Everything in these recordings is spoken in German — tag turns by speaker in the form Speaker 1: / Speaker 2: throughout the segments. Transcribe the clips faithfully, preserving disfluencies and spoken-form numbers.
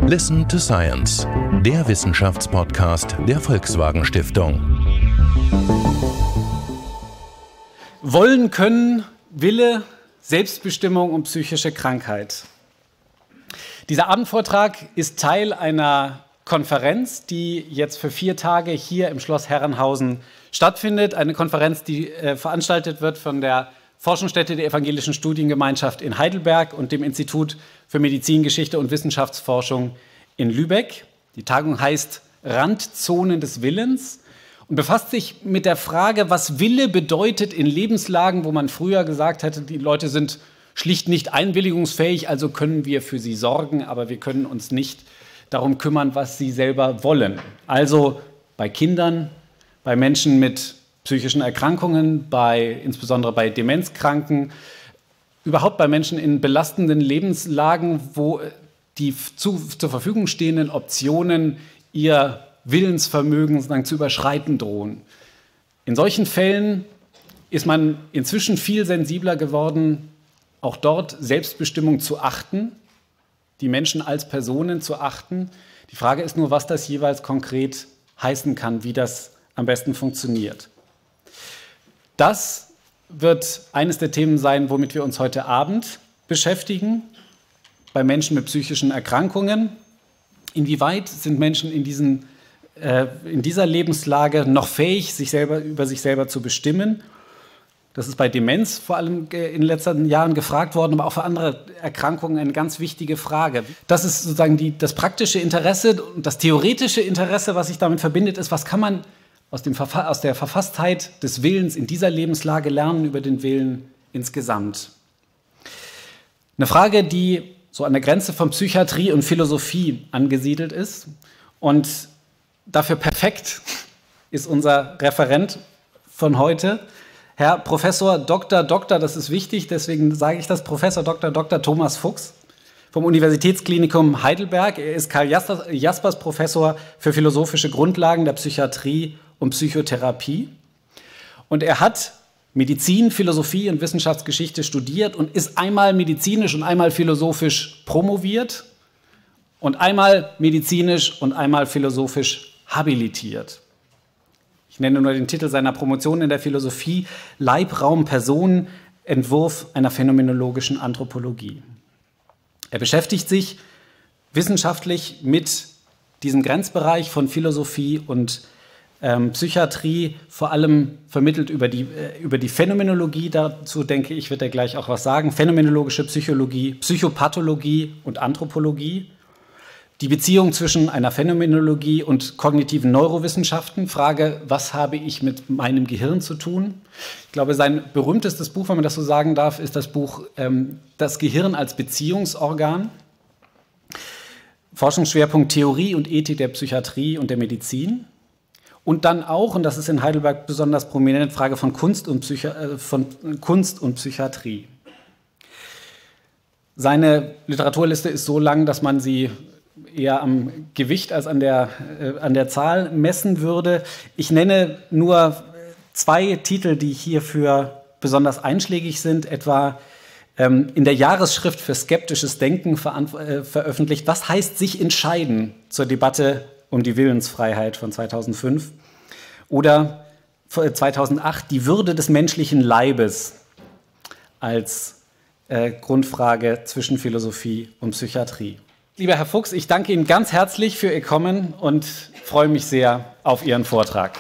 Speaker 1: Listen to Science, der Wissenschaftspodcast der Volkswagen Stiftung.
Speaker 2: Wollen, Können, Wille, Selbstbestimmung und psychische Krankheit. Dieser Abendvortrag ist Teil einer Konferenz, die jetzt für vier Tage hier im Schloss Herrenhausen stattfindet. Eine Konferenz, die äh, veranstaltet wird von der Forschungsstätte der Evangelischen Studiengemeinschaft in Heidelberg und dem Institut für Medizin, Geschichte und Wissenschaftsforschung in Lübeck. Die Tagung heißt Randzonen des Willens und befasst sich mit der Frage, was Wille bedeutet in Lebenslagen, wo man früher gesagt hätte, die Leute sind schlicht nicht einwilligungsfähig, also können wir für sie sorgen, aber wir können uns nicht darum kümmern, was sie selber wollen. Also bei Kindern, bei Menschen mit psychischen Erkrankungen, bei, insbesondere bei Demenzkranken, überhaupt bei Menschen in belastenden Lebenslagen, wo die zu, zur Verfügung stehenden Optionen ihr Willensvermögen sozusagen zu überschreiten drohen. In solchen Fällen ist man inzwischen viel sensibler geworden, auch dort Selbstbestimmung zu achten, die Menschen als Personen zu achten. Die Frage ist nur, was das jeweils konkret heißen kann, wie das am besten funktioniert. Das wird eines der Themen sein, womit wir uns heute Abend beschäftigen, bei Menschen mit psychischen Erkrankungen. Inwieweit sind Menschen in, diesen, äh, in dieser Lebenslage noch fähig, sich selber, über sich selber zu bestimmen? Das ist bei Demenz vor allem in den letzten Jahren gefragt worden, aber auch für andere Erkrankungen eine ganz wichtige Frage. Das ist sozusagen die, das praktische Interesse und das theoretische Interesse, was sich damit verbindet, ist, was kann man aus, dem, aus der Verfasstheit des Willens in dieser Lebenslage lernen über den Willen insgesamt. Eine Frage, die so an der Grenze von Psychiatrie und Philosophie angesiedelt ist. Und dafür perfekt ist unser Referent von heute, Herr Professor Doktor Doktor, das ist wichtig, deswegen sage ich das, Professor Doktor Doktor Thomas Fuchs vom Universitätsklinikum Heidelberg. Er ist Karl Jaspers Professor für philosophische Grundlagen der Psychiatrie und Psychotherapie. Und er hat Medizin, Philosophie und Wissenschaftsgeschichte studiert und ist einmal medizinisch und einmal philosophisch promoviert und einmal medizinisch und einmal philosophisch habilitiert. Ich nenne nur den Titel seiner Promotion in der Philosophie: Leib, Raum, Person, Entwurf einer phänomenologischen Anthropologie. Er beschäftigt sich wissenschaftlich mit diesem Grenzbereich von Philosophie und ähm, Psychiatrie, vor allem vermittelt über die, äh, über die Phänomenologie. Dazu denke ich, wird er gleich auch was sagen. Phänomenologische Psychologie, Psychopathologie und Anthropologie. Die Beziehung zwischen einer Phänomenologie und kognitiven Neurowissenschaften. Frage, was habe ich mit meinem Gehirn zu tun? Ich glaube, sein berühmtestes Buch, wenn man das so sagen darf, ist das Buch ähm, Das Gehirn als Beziehungsorgan. Forschungsschwerpunkt Theorie und Ethik der Psychiatrie und der Medizin. Und dann auch, und das ist in Heidelberg besonders prominent, Frage von Kunst und, Psychi- äh, von Kunst und Psychiatrie. Seine Literaturliste ist so lang, dass man sie eher am Gewicht als an der, äh, an der Zahl messen würde. Ich nenne nur zwei Titel, die hierfür besonders einschlägig sind, etwa ähm, in der Jahresschrift für skeptisches Denken äh, veröffentlicht, Was heißt sich entscheiden zur Debatte um die Willensfreiheit von zweitausendfünf oder zweitausendacht Die Würde des menschlichen Leibes als äh, Grundfrage zwischen Philosophie und Psychiatrie. Lieber Herr Fuchs, ich danke Ihnen ganz herzlich für Ihr Kommen und freue mich sehr auf Ihren Vortrag.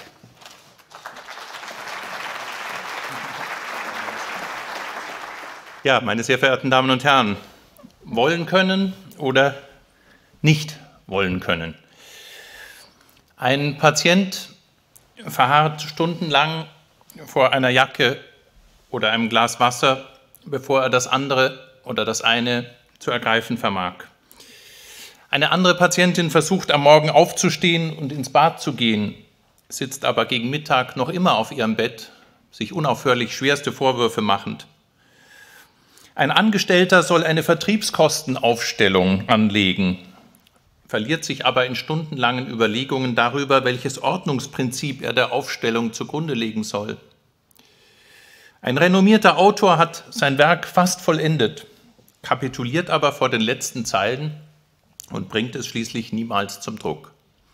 Speaker 3: Ja, meine sehr verehrten Damen und Herren, wollen können oder nicht wollen können. Ein Patient verharrt stundenlang vor einer Jacke oder einem Glas Wasser, bevor er das andere oder das eine zu ergreifen vermag. Eine andere Patientin versucht am Morgen aufzustehen und ins Bad zu gehen, sitzt aber gegen Mittag noch immer auf ihrem Bett, sich unaufhörlich schwerste Vorwürfe machend. Ein Angestellter soll eine Vertriebskostenaufstellung anlegen, verliert sich aber in stundenlangen Überlegungen darüber, welches Ordnungsprinzip er der Aufstellung zugrunde legen soll. Ein renommierter Autor hat sein Werk fast vollendet, kapituliert aber vor den letzten Zeilen und bringt es schließlich niemals zum Druck.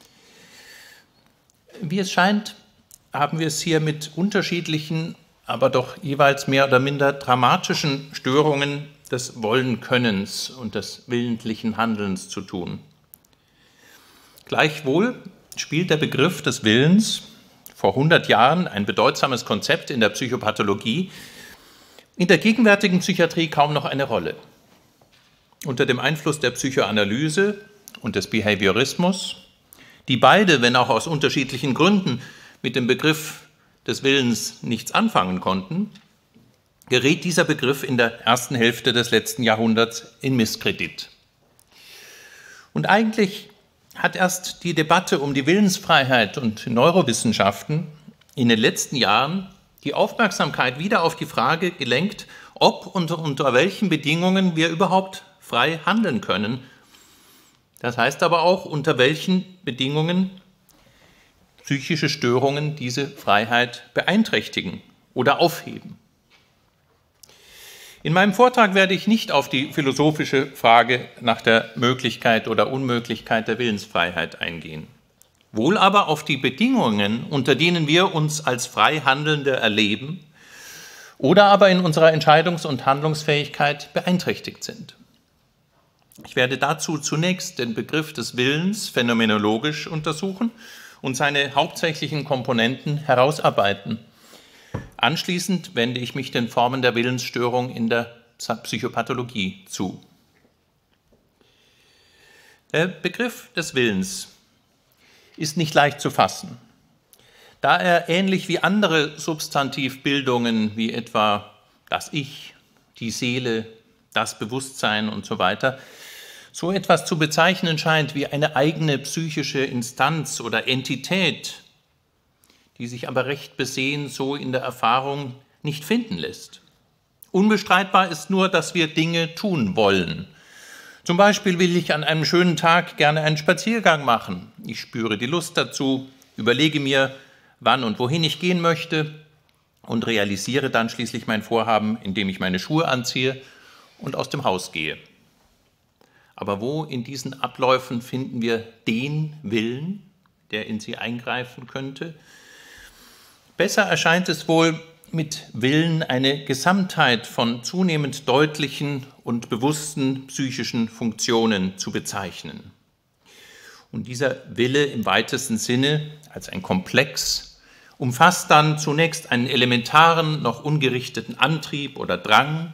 Speaker 3: Wie es scheint, haben wir es hier mit unterschiedlichen, aber doch jeweils mehr oder minder dramatischen Störungen des Wollenkönnens und des willentlichen Handelns zu tun. Gleichwohl spielt der Begriff des Willens vor hundert Jahren, ein bedeutsames Konzept in der Psychopathologie, in der gegenwärtigen Psychiatrie kaum noch eine Rolle. Unter dem Einfluss der Psychoanalyse und des Behaviorismus, die beide, wenn auch aus unterschiedlichen Gründen, mit dem Begriff des Willens nichts anfangen konnten, gerät dieser Begriff in der ersten Hälfte des letzten Jahrhunderts in Misskredit. Und eigentlich hat erst die Debatte um die Willensfreiheit und Neurowissenschaften in den letzten Jahren die Aufmerksamkeit wieder auf die Frage gelenkt, ob und unter welchen Bedingungen wir überhaupt frei handeln können. Das heißt aber auch, unter welchen Bedingungen psychische Störungen diese Freiheit beeinträchtigen oder aufheben. In meinem Vortrag werde ich nicht auf die philosophische Frage nach der Möglichkeit oder Unmöglichkeit der Willensfreiheit eingehen. Wohl aber auf die Bedingungen, unter denen wir uns als frei Handelnde erleben oder aber in unserer Entscheidungs- und Handlungsfähigkeit beeinträchtigt sind. Ich werde dazu zunächst den Begriff des Willens phänomenologisch untersuchen und seine hauptsächlichen Komponenten herausarbeiten. Anschließend wende ich mich den Formen der Willensstörung in der Psychopathologie zu. Der Begriff des Willens ist nicht leicht zu fassen, da er ähnlich wie andere Substantivbildungen wie etwa das Ich, die Seele, das Bewusstsein und so weiter, so etwas zu bezeichnen scheint wie eine eigene psychische Instanz oder Entität, die sich aber recht besehen so in der Erfahrung nicht finden lässt. Unbestreitbar ist nur, dass wir Dinge tun wollen. Zum Beispiel will ich an einem schönen Tag gerne einen Spaziergang machen. Ich spüre die Lust dazu, überlege mir, wann und wohin ich gehen möchte und realisiere dann schließlich mein Vorhaben, indem ich meine Schuhe anziehe und aus dem Haus gehe. Aber wo in diesen Abläufen finden wir den Willen, der in sie eingreifen könnte? Besser erscheint es wohl, mit Willen eine Gesamtheit von zunehmend deutlichen und bewussten psychischen Funktionen zu bezeichnen. Und dieser Wille im weitesten Sinne als ein Komplex umfasst dann zunächst einen elementaren, noch ungerichteten Antrieb oder Drang,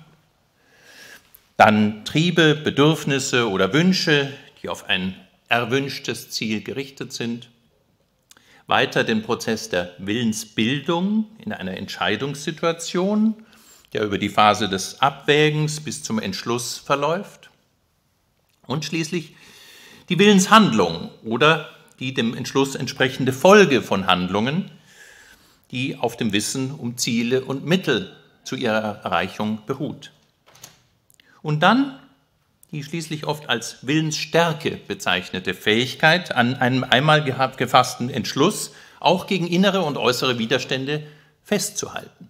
Speaker 3: dann Triebe, Bedürfnisse oder Wünsche, die auf ein erwünschtes Ziel gerichtet sind, weiter den Prozess der Willensbildung in einer Entscheidungssituation, der über die Phase des Abwägens bis zum Entschluss verläuft, und schließlich die Willenshandlung oder die dem Entschluss entsprechende Folge von Handlungen, die auf dem Wissen um Ziele und Mittel zu ihrer Erreichung beruht. Und dann die schließlich oft als Willensstärke bezeichnete Fähigkeit, an einem einmal gefassten Entschluss auch gegen innere und äußere Widerstände festzuhalten.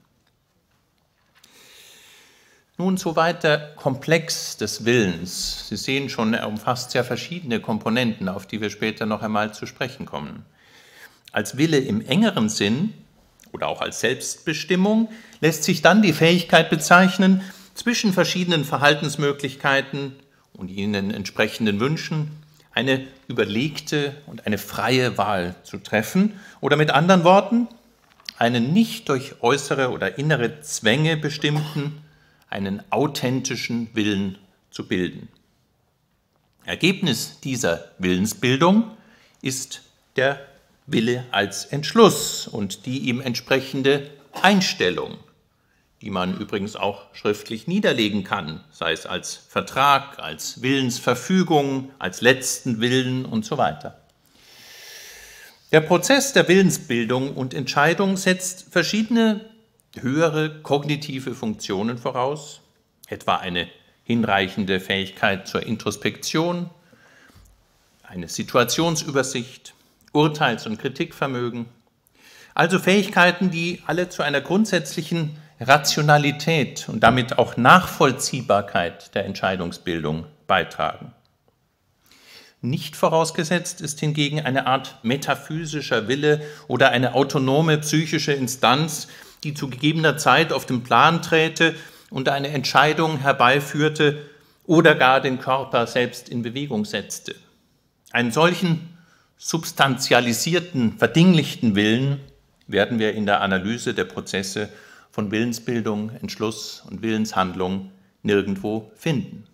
Speaker 3: Nun soweit der Komplex des Willens. Sie sehen schon, er umfasst sehr verschiedene Komponenten, auf die wir später noch einmal zu sprechen kommen. Als Wille im engeren Sinn oder auch als Selbstbestimmung lässt sich dann die Fähigkeit bezeichnen, zwischen verschiedenen Verhaltensmöglichkeiten und ihnen entsprechenden Wünschen eine überlegte und eine freie Wahl zu treffen oder mit anderen Worten, einen nicht durch äußere oder innere Zwänge bestimmten, einen authentischen Willen zu bilden. Ergebnis dieser Willensbildung ist der Wille als Entschluss und die ihm entsprechende Einstellung, die man übrigens auch schriftlich niederlegen kann, sei es als Vertrag, als Willensverfügung, als letzten Willen und so weiter. Der Prozess der Willensbildung und Entscheidung setzt verschiedene höhere kognitive Funktionen voraus, etwa eine hinreichende Fähigkeit zur Introspektion, eine Situationsübersicht, Urteils- und Kritikvermögen, also Fähigkeiten, die alle zu einer grundsätzlichen Rationalität und damit auch Nachvollziehbarkeit der Entscheidungsbildung beitragen. Nicht vorausgesetzt ist hingegen eine Art metaphysischer Wille oder eine autonome psychische Instanz, die zu gegebener Zeit auf den Plan träte und eine Entscheidung herbeiführte oder gar den Körper selbst in Bewegung setzte. Einen solchen substantialisierten, verdinglichten Willen werden wir in der Analyse der Prozesse von Willensbildung, Entschluss und Willenshandlung nirgendwo finden.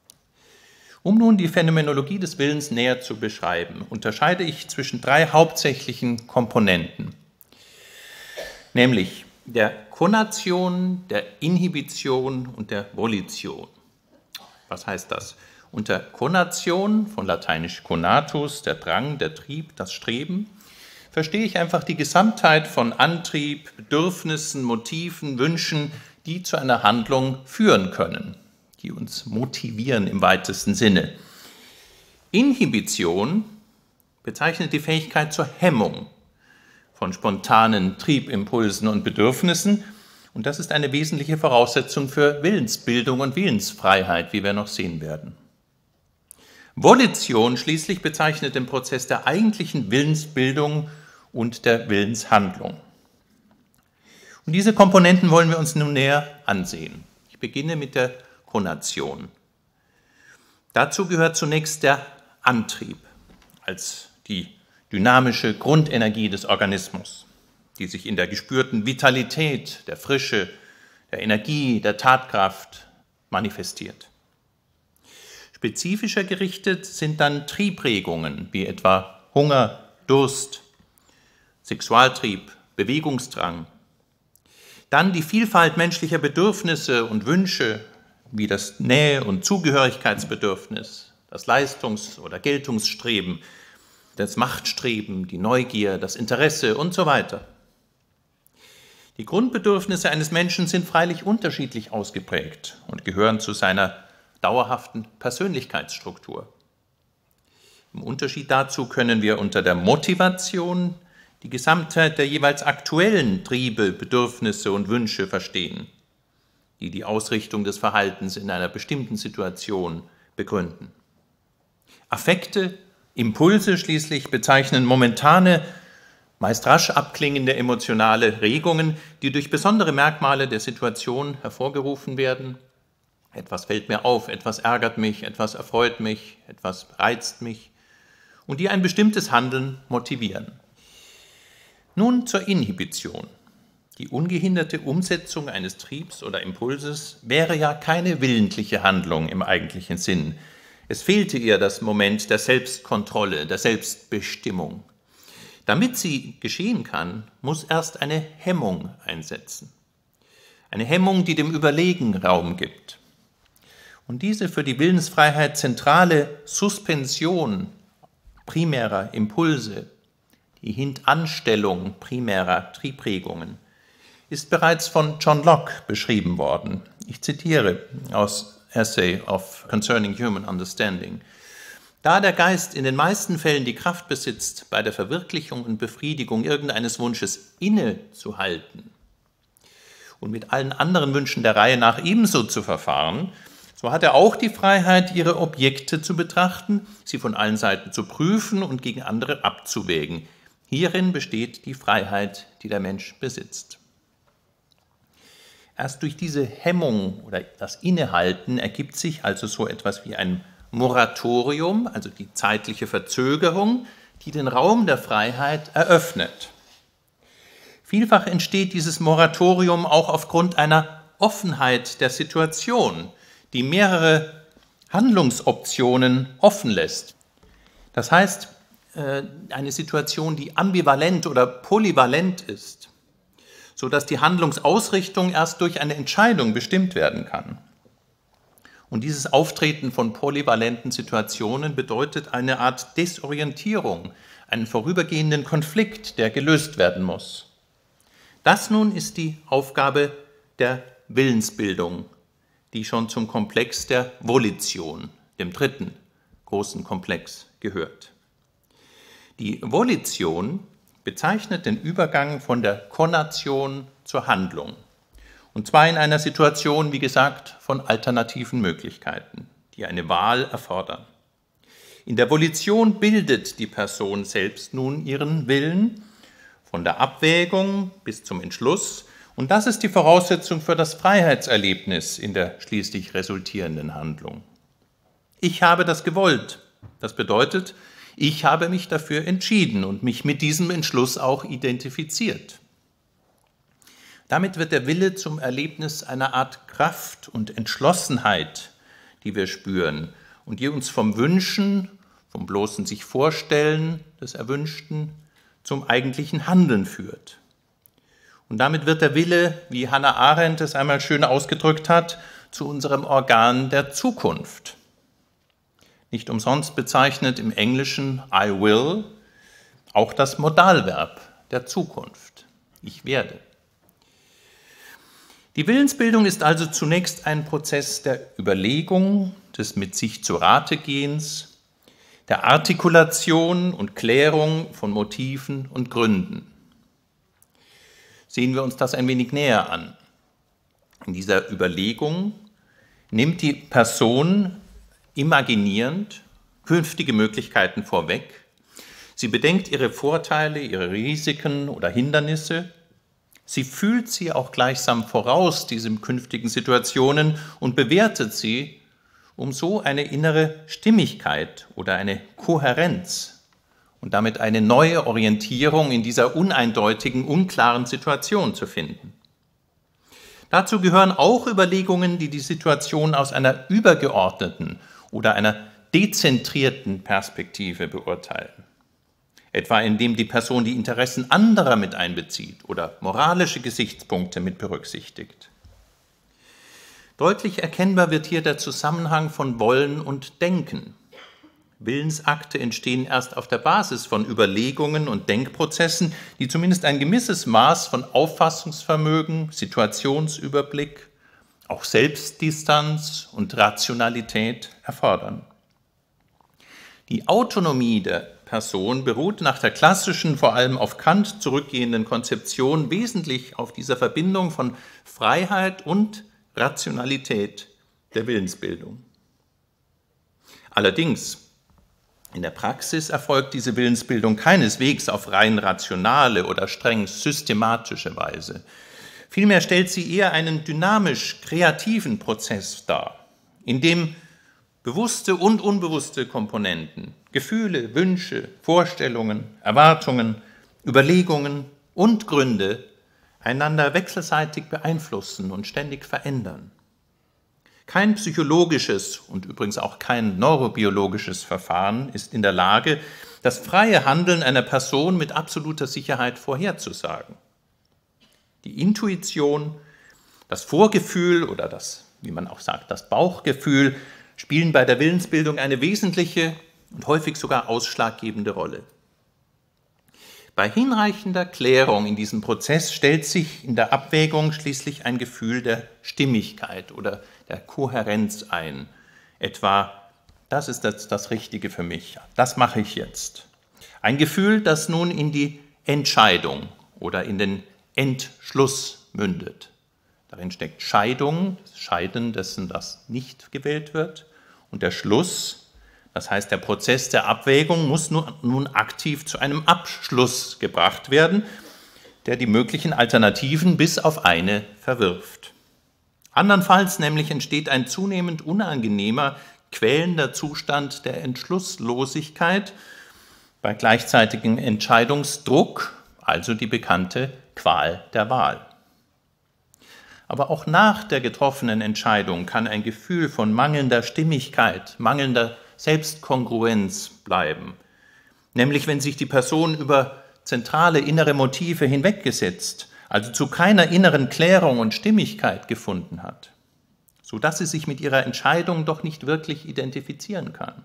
Speaker 3: Um nun die Phänomenologie des Willens näher zu beschreiben, unterscheide ich zwischen drei hauptsächlichen Komponenten, nämlich der Konation, der Inhibition und der Volition. Was heißt das? Unter Konation, von lateinisch conatus, der Drang, der Trieb, das Streben, verstehe ich einfach die Gesamtheit von Antrieb, Bedürfnissen, Motiven, Wünschen, die zu einer Handlung führen können, die uns motivieren im weitesten Sinne. Inhibition bezeichnet die Fähigkeit zur Hemmung von spontanen Triebimpulsen und Bedürfnissen, und das ist eine wesentliche Voraussetzung für Willensbildung und Willensfreiheit, wie wir noch sehen werden. Volition schließlich bezeichnet den Prozess der eigentlichen Willensbildung und der Willenshandlung. Und diese Komponenten wollen wir uns nun näher ansehen. Ich beginne mit der Konation. Dazu gehört zunächst der Antrieb als die dynamische Grundenergie des Organismus, die sich in der gespürten Vitalität, der Frische, der Energie, der Tatkraft manifestiert. Spezifischer gerichtet sind dann Triebregungen, wie etwa Hunger, Durst, Sexualtrieb, Bewegungsdrang. Dann die Vielfalt menschlicher Bedürfnisse und Wünsche, wie das Nähe- und Zugehörigkeitsbedürfnis, das Leistungs- oder Geltungsstreben, das Machtstreben, die Neugier, das Interesse und so weiter. Die Grundbedürfnisse eines Menschen sind freilich unterschiedlich ausgeprägt und gehören zu seiner dauerhaften Persönlichkeitsstruktur. Im Unterschied dazu können wir unter der Motivation die Gesamtheit der jeweils aktuellen Triebe, Bedürfnisse und Wünsche verstehen, die die Ausrichtung des Verhaltens in einer bestimmten Situation begründen. Affekte, Impulse schließlich bezeichnen momentane, meist rasch abklingende emotionale Regungen, die durch besondere Merkmale der Situation hervorgerufen werden. Etwas fällt mir auf, etwas ärgert mich, etwas erfreut mich, etwas reizt mich und die ein bestimmtes Handeln motivieren. Nun zur Inhibition. Die ungehinderte Umsetzung eines Triebs oder Impulses wäre ja keine willentliche Handlung im eigentlichen Sinn. Es fehlte ihr das Moment der Selbstkontrolle, der Selbstbestimmung. Damit sie geschehen kann, muss erst eine Hemmung einsetzen. Eine Hemmung, die dem Überlegen Raum gibt. Und diese für die Willensfreiheit zentrale Suspension primärer Impulse, die Hintanstellung primärer Triebregungen, ist bereits von John Locke beschrieben worden. Ich zitiere aus Essay of Concerning Human Understanding. Da der Geist in den meisten Fällen die Kraft besitzt, bei der Verwirklichung und Befriedigung irgendeines Wunsches innezuhalten und mit allen anderen Wünschen der Reihe nach ebenso zu verfahren, so hat er auch die Freiheit, ihre Objekte zu betrachten, sie von allen Seiten zu prüfen und gegen andere abzuwägen. Hierin besteht die Freiheit, die der Mensch besitzt. Erst durch diese Hemmung oder das Innehalten ergibt sich also so etwas wie ein Moratorium, also die zeitliche Verzögerung, die den Raum der Freiheit eröffnet. Vielfach entsteht dieses Moratorium auch aufgrund einer Offenheit der Situation, die mehrere Handlungsoptionen offen lässt. Das heißt, eine Situation, die ambivalent oder polyvalent ist, sodass die Handlungsausrichtung erst durch eine Entscheidung bestimmt werden kann. Und dieses Auftreten von polyvalenten Situationen bedeutet eine Art Desorientierung, einen vorübergehenden Konflikt, der gelöst werden muss. Das nun ist die Aufgabe der Willensbildung, die schon zum Komplex der Volition, dem dritten großen Komplex, gehört. Die Volition bezeichnet den Übergang von der Konation zur Handlung. Und zwar in einer Situation, wie gesagt, von alternativen Möglichkeiten, die eine Wahl erfordern. In der Volition bildet die Person selbst nun ihren Willen, von der Abwägung bis zum Entschluss. Und das ist die Voraussetzung für das Freiheitserlebnis in der schließlich resultierenden Handlung. Ich habe das gewollt. Das bedeutet, ich habe mich dafür entschieden und mich mit diesem Entschluss auch identifiziert. Damit wird der Wille zum Erlebnis einer Art Kraft und Entschlossenheit, die wir spüren und die uns vom Wünschen, vom bloßen sich Vorstellen des Erwünschten zum eigentlichen Handeln führt. Und damit wird der Wille, wie Hannah Arendt es einmal schön ausgedrückt hat, zu unserem Organ der Zukunft. Nicht umsonst bezeichnet im Englischen I will auch das Modalverb der Zukunft. Ich werde. Die Willensbildung ist also zunächst ein Prozess der Überlegung, des mit sich zu Rate gehens, der Artikulation und Klärung von Motiven und Gründen. Sehen wir uns das ein wenig näher an. In dieser Überlegung nimmt die Person imaginierend künftige Möglichkeiten vorweg. Sie bedenkt ihre Vorteile, ihre Risiken oder Hindernisse. Sie fühlt sie auch gleichsam voraus, diese künftigen Situationen, und bewertet sie, um so eine innere Stimmigkeit oder eine Kohärenz und damit eine neue Orientierung in dieser uneindeutigen, unklaren Situation zu finden. Dazu gehören auch Überlegungen, die die Situation aus einer übergeordneten oder einer dezentrierten Perspektive beurteilen. Etwa indem die Person die Interessen anderer mit einbezieht oder moralische Gesichtspunkte mit berücksichtigt. Deutlich erkennbar wird hier der Zusammenhang von Wollen und Denken. Willensakte entstehen erst auf der Basis von Überlegungen und Denkprozessen, die zumindest ein gewisses Maß von Auffassungsvermögen, Situationsüberblick, auch Selbstdistanz und Rationalität erfordern. Die Autonomie der Person beruht nach der klassischen, vor allem auf Kant zurückgehenden Konzeption wesentlich auf dieser Verbindung von Freiheit und Rationalität der Willensbildung. Allerdings, in der Praxis erfolgt diese Willensbildung keineswegs auf rein rationale oder streng systematische Weise. Vielmehr stellt sie eher einen dynamisch-kreativen Prozess dar, in dem bewusste und unbewusste Komponenten, Gefühle, Wünsche, Vorstellungen, Erwartungen, Überlegungen und Gründe einander wechselseitig beeinflussen und ständig verändern. Kein psychologisches und übrigens auch kein neurobiologisches Verfahren ist in der Lage, das freie Handeln einer Person mit absoluter Sicherheit vorherzusagen. Die Intuition, das Vorgefühl oder das, wie man auch sagt, das Bauchgefühl spielen bei der Willensbildung eine wesentliche und häufig sogar ausschlaggebende Rolle. Bei hinreichender Klärung in diesem Prozess stellt sich in der Abwägung schließlich ein Gefühl der Stimmigkeit oder der Kohärenz ein. Etwa, das ist das, das Richtige für mich, das mache ich jetzt. Ein Gefühl, das nun in die Entscheidung oder in den Entschluss mündet. Darin steckt Scheidung, das Scheiden dessen, das nicht gewählt wird, und der Schluss. Das heißt, der Prozess der Abwägung muss nun aktiv zu einem Abschluss gebracht werden, der die möglichen Alternativen bis auf eine verwirft. Andernfalls nämlich entsteht ein zunehmend unangenehmer, quälender Zustand der Entschlusslosigkeit bei gleichzeitigem Entscheidungsdruck, also die bekannte Qual der Wahl. Aber auch nach der getroffenen Entscheidung kann ein Gefühl von mangelnder Stimmigkeit, mangelnder Selbstkongruenz bleiben, nämlich wenn sich die Person über zentrale innere Motive hinweggesetzt, also zu keiner inneren Klärung und Stimmigkeit gefunden hat, sodass sie sich mit ihrer Entscheidung doch nicht wirklich identifizieren kann.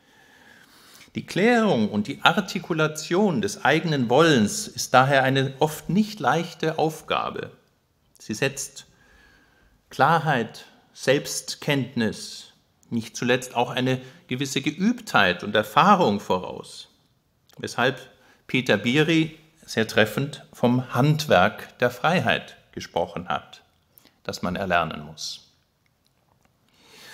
Speaker 3: Die Klärung und die Artikulation des eigenen Wollens ist daher eine oft nicht leichte Aufgabe. Sie setzt Klarheit, Selbstkenntnis, nicht zuletzt auch eine gewisse Geübtheit und Erfahrung voraus, weshalb Peter Biri sehr treffend vom Handwerk der Freiheit gesprochen hat, das man erlernen muss.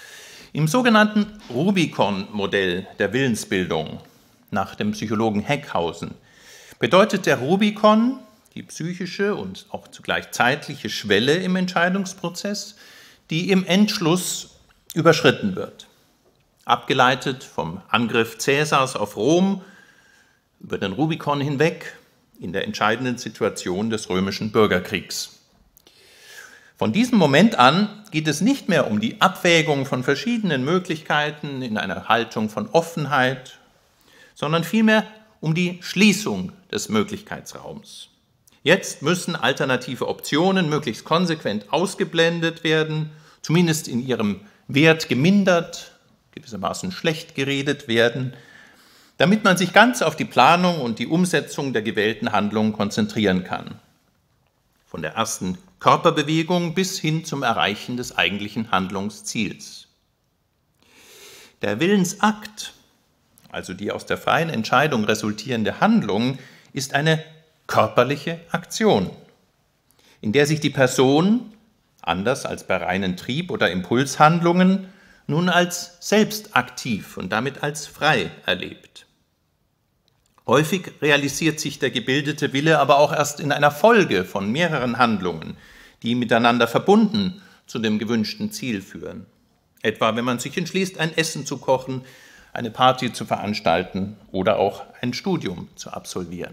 Speaker 3: Im sogenannten Rubicon-Modell der Willensbildung nach dem Psychologen Heckhausen bedeutet der Rubicon die psychische und auch zugleich zeitliche Schwelle im Entscheidungsprozess, die im Endschluss überschritten wird. Abgeleitet vom Angriff Cäsars auf Rom über den Rubikon hinweg in der entscheidenden Situation des römischen Bürgerkriegs. Von diesem Moment an geht es nicht mehr um die Abwägung von verschiedenen Möglichkeiten in einer Haltung von Offenheit, sondern vielmehr um die Schließung des Möglichkeitsraums. Jetzt müssen alternative Optionen möglichst konsequent ausgeblendet werden, zumindest in ihrem Wert gemindert, gewissermaßen schlecht geredet werden, damit man sich ganz auf die Planung und die Umsetzung der gewählten Handlungen konzentrieren kann. Von der ersten Körperbewegung bis hin zum Erreichen des eigentlichen Handlungsziels. Der Willensakt, also die aus der freien Entscheidung resultierende Handlung, ist eine körperliche Aktion, in der sich die Person, anders als bei reinen Trieb- oder Impulshandlungen, nun als selbstaktiv und damit als frei erlebt. Häufig realisiert sich der gebildete Wille aber auch erst in einer Folge von mehreren Handlungen, die miteinander verbunden zu dem gewünschten Ziel führen. Etwa, wenn man sich entschließt, ein Essen zu kochen, eine Party zu veranstalten oder auch ein Studium zu absolvieren.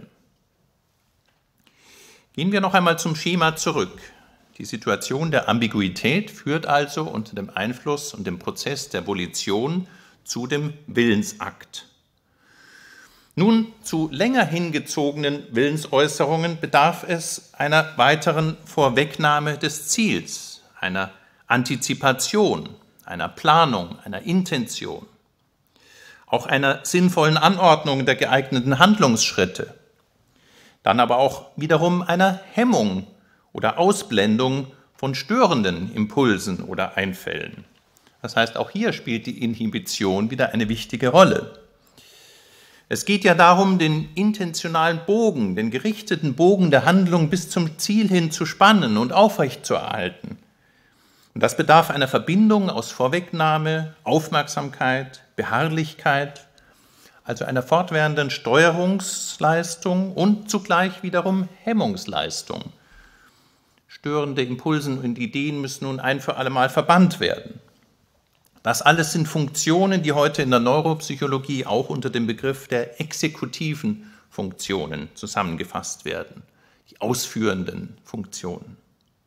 Speaker 3: Gehen wir noch einmal zum Schema zurück. Die Situation der Ambiguität führt also unter dem Einfluss und dem Prozess der Volition zu dem Willensakt. Nun, zu länger hingezogenen Willensäußerungen bedarf es einer weiteren Vorwegnahme des Ziels, einer Antizipation, einer Planung, einer Intention, auch einer sinnvollen Anordnung der geeigneten Handlungsschritte, dann aber auch wiederum einer Hemmung oder Ausblendung von störenden Impulsen oder Einfällen. Das heißt, auch hier spielt die Inhibition wieder eine wichtige Rolle. Es geht ja darum, den intentionalen Bogen, den gerichteten Bogen der Handlung bis zum Ziel hin zu spannen und aufrechtzuerhalten. Und das bedarf einer Verbindung aus Vorwegnahme, Aufmerksamkeit, Beharrlichkeit, also einer fortwährenden Steuerungsleistung und zugleich wiederum Hemmungsleistung. Störende Impulse und Ideen müssen nun ein für alle Mal verbannt werden. Das alles sind Funktionen, die heute in der Neuropsychologie auch unter dem Begriff der exekutiven Funktionen zusammengefasst werden, die ausführenden Funktionen.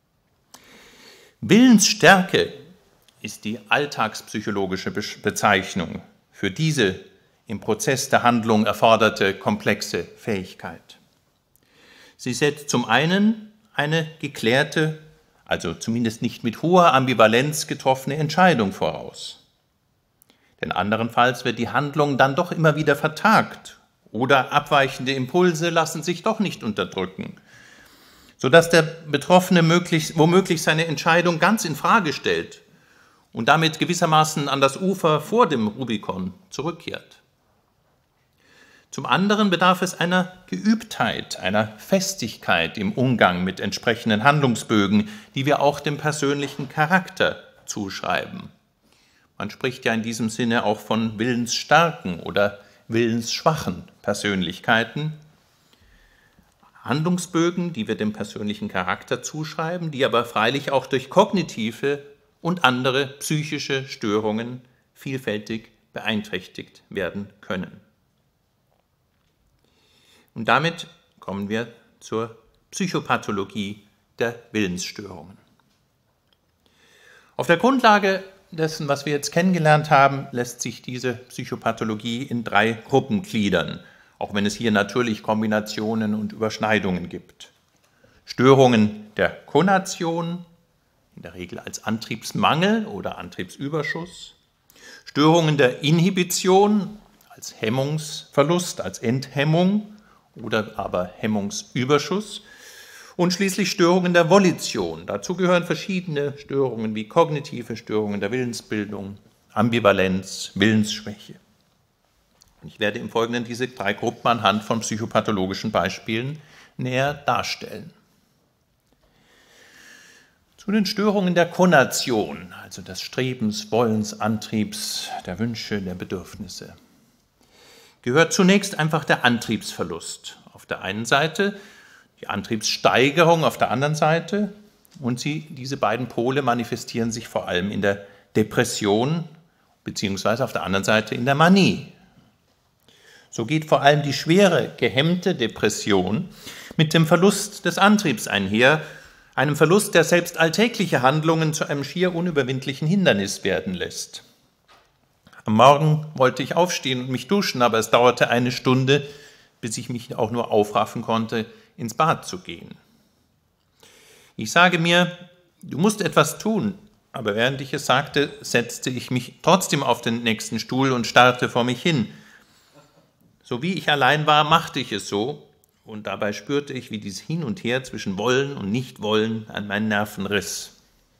Speaker 3: Willensstärke ist die alltagspsychologische Bezeichnung für diese im Prozess der Handlung erforderte komplexe Fähigkeit. Sie setzt zum einen eine geklärte, also zumindest nicht mit hoher Ambivalenz getroffene Entscheidung voraus. Denn anderenfalls wird die Handlung dann doch immer wieder vertagt oder abweichende Impulse lassen sich doch nicht unterdrücken, sodass der Betroffene möglich, womöglich seine Entscheidung ganz in Frage stellt und damit gewissermaßen an das Ufer vor dem Rubikon zurückkehrt. Zum anderen bedarf es einer Geübtheit, einer Festigkeit im Umgang mit entsprechenden Handlungsbögen, die wir auch dem persönlichen Charakter zuschreiben. Man spricht ja in diesem Sinne auch von willensstarken oder willensschwachen Persönlichkeiten. Handlungsbögen, die wir dem persönlichen Charakter zuschreiben, die aber freilich auch durch kognitive und andere psychische Störungen vielfältig beeinträchtigt werden können. Und damit kommen wir zur Psychopathologie der Willensstörungen. Auf der Grundlage dessen, was wir jetzt kennengelernt haben, lässt sich diese Psychopathologie in drei Gruppen gliedern, auch wenn es hier natürlich Kombinationen und Überschneidungen gibt. Störungen der Konation, in der Regel als Antriebsmangel oder Antriebsüberschuss. Störungen der Inhibition als Hemmungsverlust, als Enthemmung oder aber Hemmungsüberschuss. Und schließlich Störungen der Volition. Dazu gehören verschiedene Störungen wie kognitive Störungen der Willensbildung, Ambivalenz, Willensschwäche. Und ich werde im Folgenden diese drei Gruppen anhand von psychopathologischen Beispielen näher darstellen. Zu den Störungen der Konation, also des Strebens, Wollens, Antriebs, der Wünsche, der Bedürfnisse, gehört zunächst einfach der Antriebsverlust. Auf der einen Seite die Antriebssteigerung, auf der anderen Seite, und sie, diese beiden Pole manifestieren sich vor allem in der Depression beziehungsweise auf der anderen Seite in der Manie. So geht vor allem die schwere, gehemmte Depression mit dem Verlust des Antriebs einher, einem Verlust, der selbst alltägliche Handlungen zu einem schier unüberwindlichen Hindernis werden lässt. Am Morgen wollte ich aufstehen und mich duschen, aber es dauerte eine Stunde, bis ich mich auch nur aufraffen konnte, ins Bad zu gehen. Ich sage mir, du musst etwas tun, aber während ich es sagte, setzte ich mich trotzdem auf den nächsten Stuhl und starrte vor mich hin. So wie ich allein war, machte ich es so, und dabei spürte ich, wie dieses Hin und Her zwischen Wollen und Nichtwollen an meinen Nerven riss.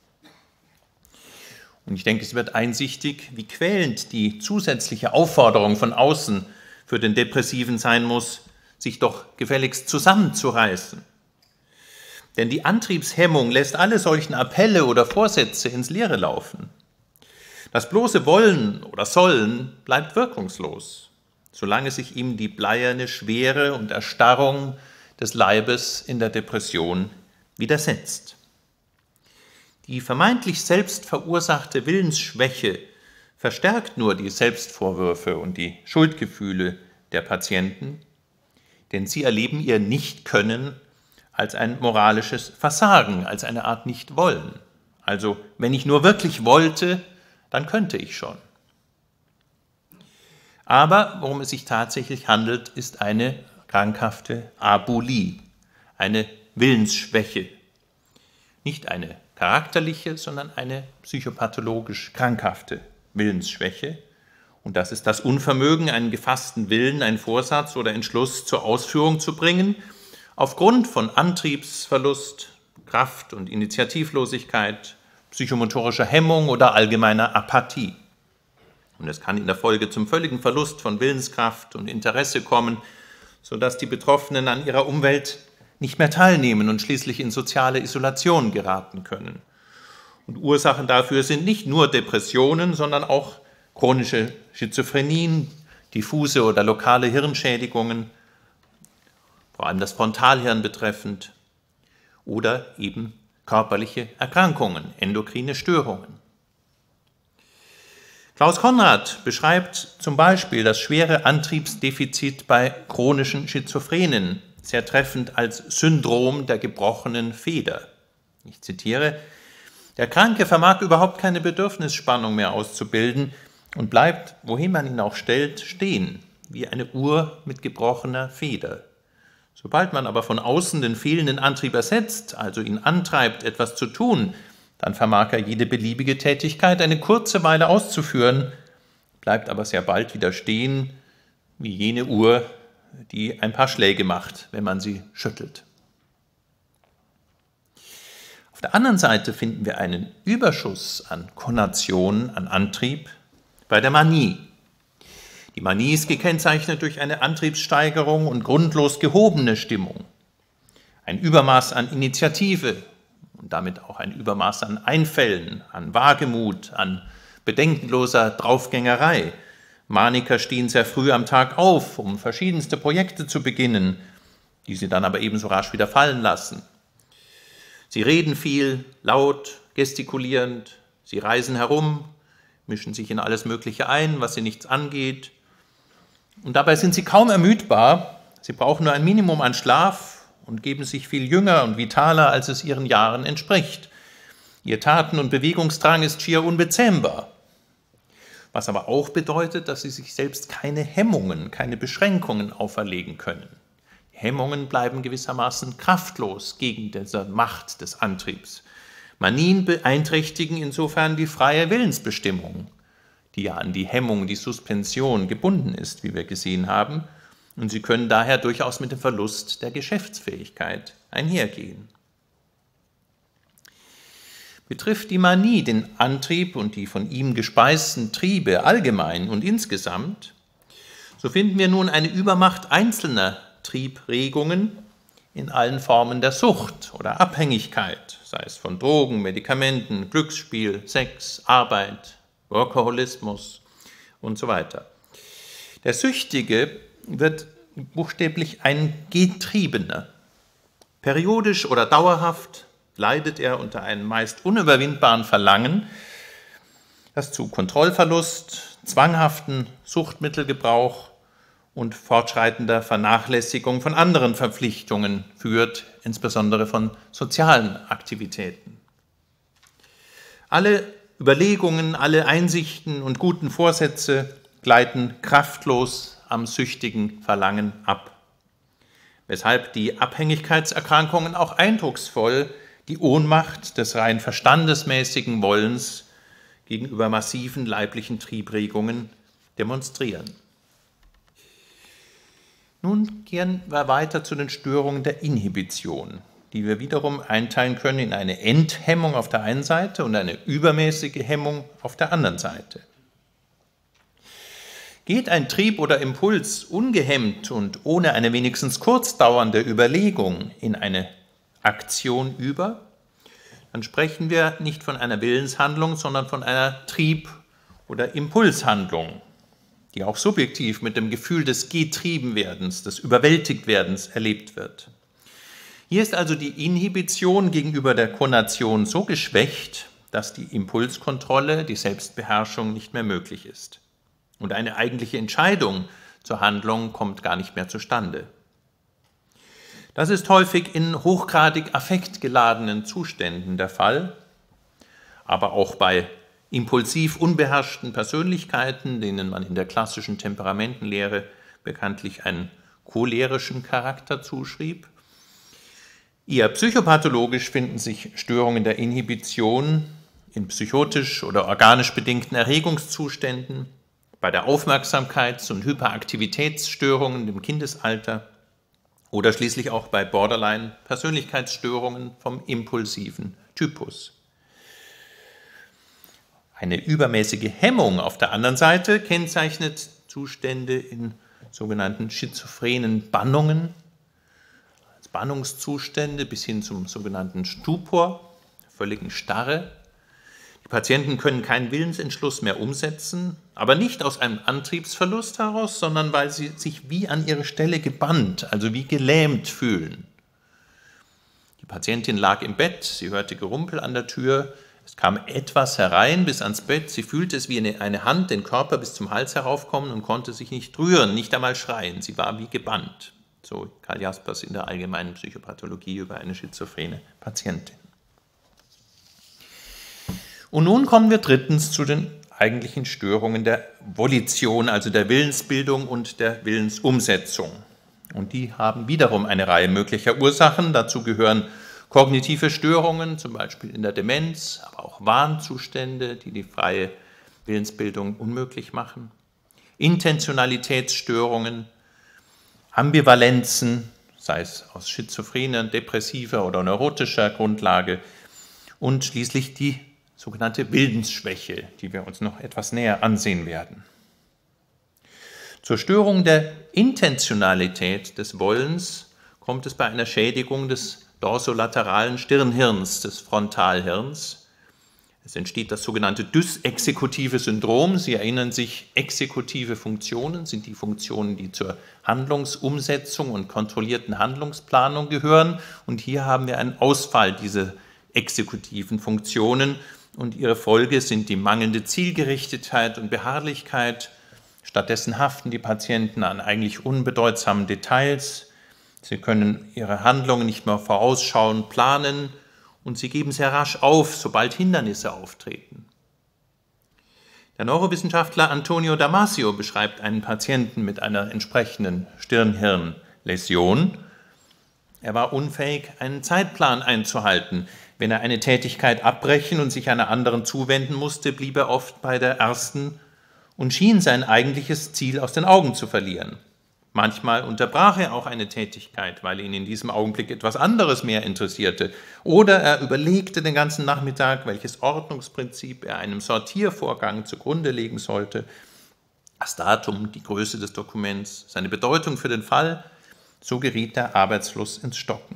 Speaker 3: Und ich denke, es wird einsichtig, wie quälend die zusätzliche Aufforderung von außen für den Depressiven sein muss, sich doch gefälligst zusammenzureißen. Denn die Antriebshemmung lässt alle solchen Appelle oder Vorsätze ins Leere laufen. Das bloße Wollen oder Sollen bleibt wirkungslos, solange sich ihm die bleierne Schwere und Erstarrung des Leibes in der Depression widersetzt. Die vermeintlich selbst verursachte Willensschwäche verstärkt nur die Selbstvorwürfe und die Schuldgefühle der Patienten, denn sie erleben ihr Nichtkönnen als ein moralisches Versagen, als eine Art Nichtwollen. Also, wenn ich nur wirklich wollte, dann könnte ich schon. Aber worum es sich tatsächlich handelt, ist eine krankhafte Abulie, eine Willensschwäche. Nicht eine charakterliche, sondern eine psychopathologisch krankhafte Willensschwäche. Und das ist das Unvermögen, einen gefassten Willen, einen Vorsatz oder Entschluss zur Ausführung zu bringen, aufgrund von Antriebsverlust, Kraft- und Initiativlosigkeit, psychomotorischer Hemmung oder allgemeiner Apathie. Und es kann in der Folge zum völligen Verlust von Willenskraft und Interesse kommen, sodass die Betroffenen an ihrer Umwelt nicht mehr teilnehmen und schließlich in soziale Isolation geraten können. Und Ursachen dafür sind nicht nur Depressionen, sondern auch chronische Schizophrenien, diffuse oder lokale Hirnschädigungen, vor allem das Frontalhirn betreffend, oder eben körperliche Erkrankungen, endokrine Störungen. Klaus Konrad beschreibt zum Beispiel das schwere Antriebsdefizit bei chronischen Schizophrenen sehr treffend als Syndrom der gebrochenen Feder. Ich zitiere: Der Kranke vermag überhaupt keine Bedürfnisspannung mehr auszubilden und bleibt, wohin man ihn auch stellt, stehen, wie eine Uhr mit gebrochener Feder. Sobald man aber von außen den fehlenden Antrieb ersetzt, also ihn antreibt, etwas zu tun, dann vermag er jede beliebige Tätigkeit eine kurze Weile auszuführen, bleibt aber sehr bald wieder stehen, wie jene Uhr, die ein paar Schläge macht, wenn man sie schüttelt. Auf der anderen Seite finden wir einen Überschuss an Konation, an Antrieb bei der Manie. Die Manie ist gekennzeichnet durch eine Antriebssteigerung und grundlos gehobene Stimmung, ein Übermaß an Initiative und damit auch ein Übermaß an Einfällen, an Wagemut, an bedenkenloser Draufgängerei. Maniker stehen sehr früh am Tag auf, um verschiedenste Projekte zu beginnen, die sie dann aber ebenso rasch wieder fallen lassen. Sie reden viel, laut, gestikulierend, sie reisen herum, mischen sich in alles Mögliche ein, was sie nichts angeht. Und dabei sind sie kaum ermüdbar, sie brauchen nur ein Minimum an Schlaf und geben sich viel jünger und vitaler, als es ihren Jahren entspricht. Ihr Taten- und Bewegungsdrang ist schier unbezähmbar. Was aber auch bedeutet, dass sie sich selbst keine Hemmungen, keine Beschränkungen auferlegen können. Die Hemmungen bleiben gewissermaßen kraftlos gegen diese Macht des Antriebs. Manien beeinträchtigen insofern die freie Willensbestimmung, die ja an die Hemmung, die Suspension gebunden ist, wie wir gesehen haben, und sie können daher durchaus mit dem Verlust der Geschäftsfähigkeit einhergehen. Betrifft die Manie den Antrieb und die von ihm gespeisten Triebe allgemein und insgesamt, so finden wir nun eine Übermacht einzelner Triebregungen, in allen Formen der Sucht oder Abhängigkeit, sei es von Drogen, Medikamenten, Glücksspiel, Sex, Arbeit, Workaholismus und so weiter. Der Süchtige wird buchstäblich ein Getriebener. Periodisch oder dauerhaft leidet er unter einem meist unüberwindbaren Verlangen, das zu Kontrollverlust, zwanghaften Suchtmittelgebrauch und fortschreitender Vernachlässigung von anderen Verpflichtungen führt, insbesondere von sozialen Aktivitäten. Alle Überlegungen, alle Einsichten und guten Vorsätze gleiten kraftlos am süchtigen Verlangen ab, weshalb die Abhängigkeitserkrankungen auch eindrucksvoll die Ohnmacht des rein verstandesmäßigen Wollens gegenüber massiven leiblichen Triebregungen demonstrieren. Nun gehen wir weiter zu den Störungen der Inhibition, die wir wiederum einteilen können in eine Enthemmung auf der einen Seite und eine übermäßige Hemmung auf der anderen Seite. Geht ein Trieb oder Impuls ungehemmt und ohne eine wenigstens kurz dauernde Überlegung in eine Aktion über, dann sprechen wir nicht von einer Willenshandlung, sondern von einer Trieb- oder Impulshandlung, die auch subjektiv mit dem Gefühl des Getriebenwerdens, des Überwältigtwerdens erlebt wird. Hier ist also die Inhibition gegenüber der Konation so geschwächt, dass die Impulskontrolle, die Selbstbeherrschung nicht mehr möglich ist. Und eine eigentliche Entscheidung zur Handlung kommt gar nicht mehr zustande. Das ist häufig in hochgradig affektgeladenen Zuständen der Fall, aber auch bei impulsiv unbeherrschten Persönlichkeiten, denen man in der klassischen Temperamentenlehre bekanntlich einen cholerischen Charakter zuschrieb. Eher psychopathologisch finden sich Störungen der Inhibition in psychotisch oder organisch bedingten Erregungszuständen, bei der Aufmerksamkeits- und Hyperaktivitätsstörungen im Kindesalter oder schließlich auch bei Borderline-Persönlichkeitsstörungen vom impulsiven Typus. Eine übermäßige Hemmung auf der anderen Seite kennzeichnet Zustände in sogenannten schizophrenen Bannungen, als Bannungszustände bis hin zum sogenannten Stupor, völligen Starre. Die Patienten können keinen Willensentschluss mehr umsetzen, aber nicht aus einem Antriebsverlust heraus, sondern weil sie sich wie an ihre Stelle gebannt, also wie gelähmt fühlen. Die Patientin lag im Bett, sie hörte Gerumpel an der Tür, es kam etwas herein bis ans Bett, sie fühlte es wie eine, eine Hand den Körper bis zum Hals heraufkommen und konnte sich nicht rühren, nicht einmal schreien, sie war wie gebannt. So Karl Jaspers in der allgemeinen Psychopathologie über eine schizophrene Patientin. Und nun kommen wir drittens zu den eigentlichen Störungen der Volition, also der Willensbildung und der Willensumsetzung. Und die haben wiederum eine Reihe möglicher Ursachen. Dazu gehören kognitive Störungen, zum Beispiel in der Demenz, aber auch Wahnzustände, die die freie Willensbildung unmöglich machen, Intentionalitätsstörungen, Ambivalenzen, sei es aus schizophrener, depressiver oder neurotischer Grundlage, und schließlich die sogenannte Willensschwäche, die wir uns noch etwas näher ansehen werden. Zur Störung der Intentionalität des Wollens kommt es bei einer Schädigung des dorsolateralen Stirnhirns, des Frontalhirns. Es entsteht das sogenannte dysexekutive Syndrom. Sie erinnern sich, exekutive Funktionen sind die Funktionen, die zur Handlungsumsetzung und kontrollierten Handlungsplanung gehören. Und hier haben wir einen Ausfall dieser exekutiven Funktionen. Und ihre Folge sind die mangelnde Zielgerichtetheit und Beharrlichkeit. Stattdessen haften die Patienten an eigentlich unbedeutsamen Details. Sie können ihre Handlungen nicht mehr vorausschauen, planen und sie geben sehr rasch auf, sobald Hindernisse auftreten. Der Neurowissenschaftler Antonio Damasio beschreibt einen Patienten mit einer entsprechenden Stirnhirnläsion. Er war unfähig, einen Zeitplan einzuhalten. Wenn er eine Tätigkeit abbrechen und sich einer anderen zuwenden musste, blieb er oft bei der ersten und schien sein eigentliches Ziel aus den Augen zu verlieren. Manchmal unterbrach er auch eine Tätigkeit, weil ihn in diesem Augenblick etwas anderes mehr interessierte. Oder er überlegte den ganzen Nachmittag, welches Ordnungsprinzip er einem Sortiervorgang zugrunde legen sollte. Das Datum, die Größe des Dokuments, seine Bedeutung für den Fall. So geriet der Arbeitsfluss ins Stocken.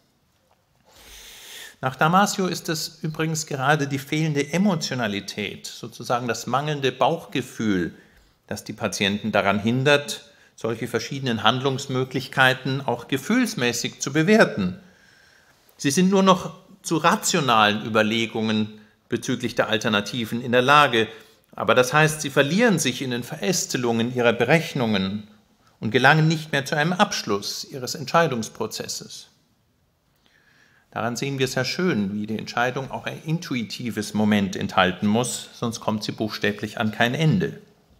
Speaker 3: Nach Damasio ist es übrigens gerade die fehlende Emotionalität, sozusagen das mangelnde Bauchgefühl, das die Patienten daran hindert, solche verschiedenen Handlungsmöglichkeiten auch gefühlsmäßig zu bewerten. Sie sind nur noch zu rationalen Überlegungen bezüglich der Alternativen in der Lage, aber das heißt, sie verlieren sich in den Verästelungen ihrer Berechnungen und gelangen nicht mehr zu einem Abschluss ihres Entscheidungsprozesses. Daran sehen wir sehr schön, wie die Entscheidung auch ein intuitives Moment enthalten muss, sonst kommt sie buchstäblich an kein Ende.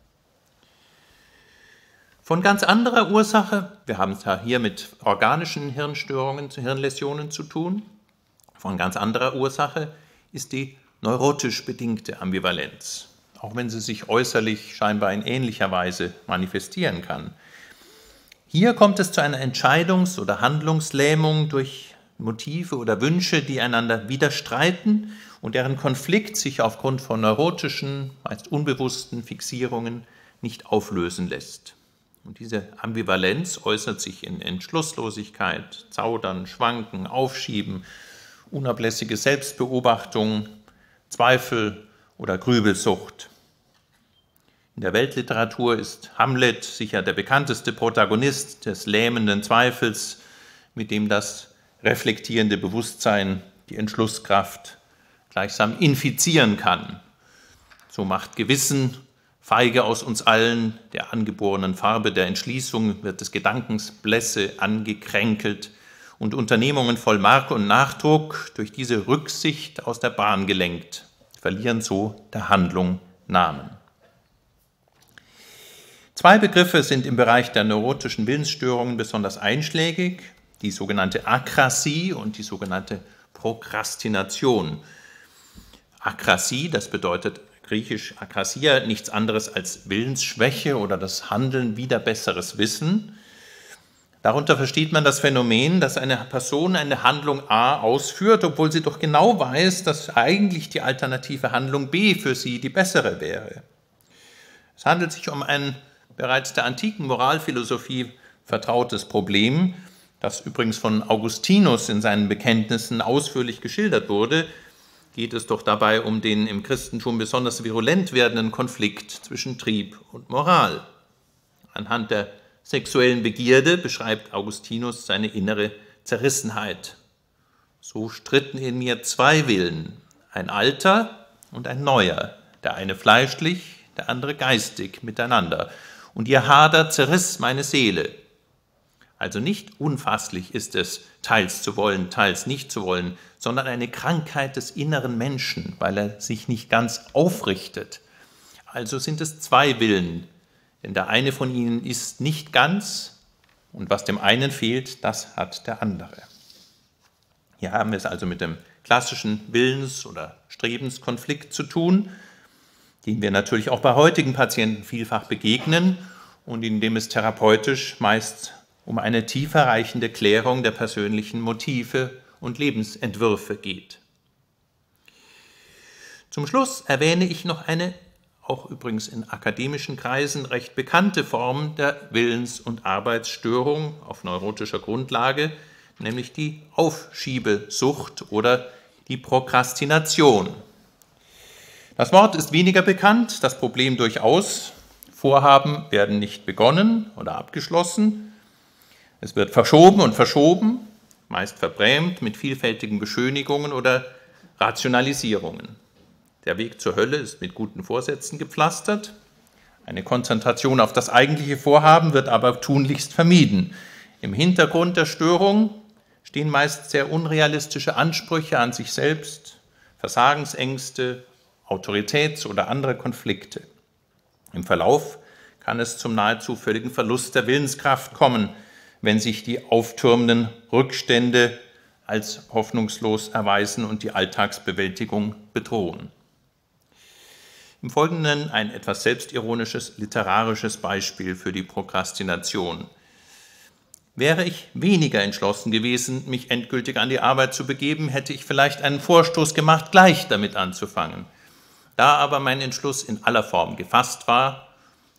Speaker 3: Von ganz anderer Ursache, wir haben es ja hier mit organischen Hirnstörungen, Hirnläsionen zu tun, von ganz anderer Ursache ist die neurotisch bedingte Ambivalenz, auch wenn sie sich äußerlich scheinbar in ähnlicher Weise manifestieren kann. Hier kommt es zu einer Entscheidungs- oder Handlungslähmung durch Motive oder Wünsche, die einander widerstreiten und deren Konflikt sich aufgrund von neurotischen, meist unbewussten Fixierungen nicht auflösen lässt. Und diese Ambivalenz äußert sich in Entschlusslosigkeit, Zaudern, Schwanken, Aufschieben, unablässige Selbstbeobachtung, Zweifel oder Grübelsucht. In der Weltliteratur ist Hamlet sicher der bekannteste Protagonist des lähmenden Zweifels, mit dem das reflektierende Bewusstsein die Entschlusskraft gleichsam infizieren kann. So macht Gewissen feige aus uns allen, der angeborenen Farbe der Entschließung wird des Gedankens Blässe angekränkelt und Unternehmungen voll Mark und Nachdruck durch diese Rücksicht aus der Bahn gelenkt, verlieren so der Handlung Namen. Zwei Begriffe sind im Bereich der neurotischen Willensstörungen besonders einschlägig, die sogenannte Akrasie und die sogenannte Prokrastination. Akrasie, das bedeutet griechisch Akrasia, nichts anderes als Willensschwäche oder das Handeln wider besseres Wissen. Darunter versteht man das Phänomen, dass eine Person eine Handlung A ausführt, obwohl sie doch genau weiß, dass eigentlich die alternative Handlung B für sie die bessere wäre. Es handelt sich um ein bereits der antiken Moralphilosophie vertrautes Problem, das übrigens von Augustinus in seinen Bekenntnissen ausführlich geschildert wurde, geht es doch dabei um den im Christentum besonders virulent werdenden Konflikt zwischen Trieb und Moral. Anhand der sexuellen Begierde beschreibt Augustinus seine innere Zerrissenheit. So stritten in mir zwei Willen, ein alter und ein neuer, der eine fleischlich, der andere geistig miteinander. Und ihr Hader zerriss meine Seele. Also nicht unfasslich ist es, teils zu wollen, teils nicht zu wollen, sondern eine Krankheit des inneren Menschen, weil er sich nicht ganz aufrichtet. Also sind es zwei Willen, denn der eine von ihnen ist nicht ganz und was dem einen fehlt, das hat der andere. Hier haben wir es also mit dem klassischen Willens- oder Strebenskonflikt zu tun, dem wir natürlich auch bei heutigen Patienten vielfach begegnen und in dem es therapeutisch meist um eine tiefer reichende Klärung der persönlichen Motive und Lebensentwürfe geht. Zum Schluss erwähne ich noch eine, auch übrigens in akademischen Kreisen recht bekannte Form der Willens- und Arbeitsstörung auf neurotischer Grundlage, nämlich die Aufschiebesucht oder die Prokrastination. Das Wort ist weniger bekannt, das Problem durchaus. Vorhaben werden nicht begonnen oder abgeschlossen. Es wird verschoben und verschoben, meist verbrämt mit vielfältigen Beschönigungen oder Rationalisierungen. Der Weg zur Hölle ist mit guten Vorsätzen gepflastert. Eine Konzentration auf das eigentliche Vorhaben wird aber tunlichst vermieden. Im Hintergrund der Störung stehen meist sehr unrealistische Ansprüche an sich selbst, Versagensängste, Autoritäts- oder andere Konflikte. Im Verlauf kann es zum nahezu völligen Verlust der Willenskraft kommen, wenn sich die auftürmenden Rückstände als hoffnungslos erweisen und die Alltagsbewältigung bedrohen. Im Folgenden ein etwas selbstironisches literarisches Beispiel für die Prokrastination. Wäre ich weniger entschlossen gewesen, mich endgültig an die Arbeit zu begeben, hätte ich vielleicht einen Vorstoß gemacht, gleich damit anzufangen. Da aber mein Entschluss in aller Form gefasst war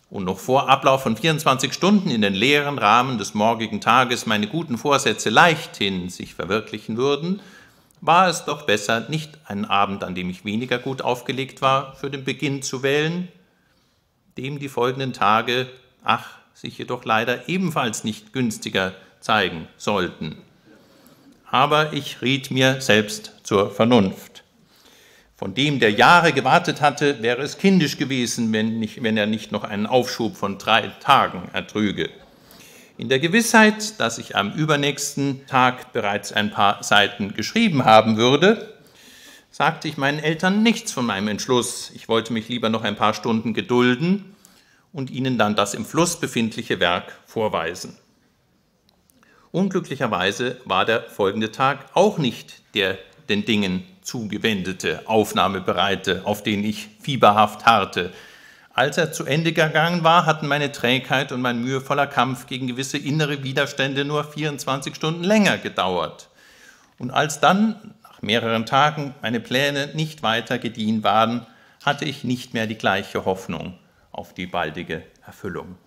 Speaker 3: und noch vor Ablauf von vierundzwanzig Stunden in den leeren Rahmen des morgigen Tages meine guten Vorsätze leichthin sich verwirklichen würden, war es doch besser, nicht einen Abend, an dem ich weniger gut aufgelegt war, für den Beginn zu wählen, dem die folgenden Tage, ach, sich jedoch leider ebenfalls nicht günstiger zeigen sollten. Aber ich riet mir selbst zur Vernunft. Von dem, der Jahre gewartet hatte, wäre es kindisch gewesen, wenn, nicht, wenn er nicht noch einen Aufschub von drei Tagen ertrüge. In der Gewissheit, dass ich am übernächsten Tag bereits ein paar Seiten geschrieben haben würde, sagte ich meinen Eltern nichts von meinem Entschluss. Ich wollte mich lieber noch ein paar Stunden gedulden und ihnen dann das im Fluss befindliche Werk vorweisen. Unglücklicherweise war der folgende Tag auch nicht der den Dingen zugewendete, aufnahmebereite, auf den ich fieberhaft harrte. Als er zu Ende gegangen war, hatten meine Trägheit und mein mühevoller Kampf gegen gewisse innere Widerstände nur vierundzwanzig Stunden länger gedauert. Und als dann, nach mehreren Tagen, meine Pläne nicht weiter gediehen waren, hatte ich nicht mehr die gleiche Hoffnung auf die baldige Erfüllung.